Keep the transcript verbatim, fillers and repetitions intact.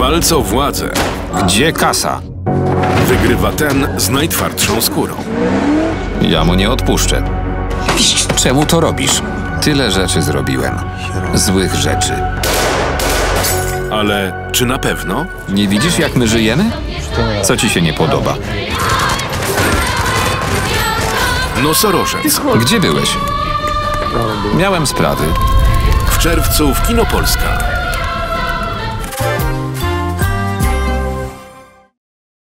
walce o władzę Gdzie kasa? wygrywa ten z najtwardszą skórą. Ja mu nie odpuszczę. Czemu to robisz? Tyle rzeczy zrobiłem. Złych rzeczy. Ale czy na pewno? Nie widzisz, jak my żyjemy? Co ci się nie podoba? Nosorożec. Gdzie byłeś? Miałem sprawy. W czerwcu w Kino Polska.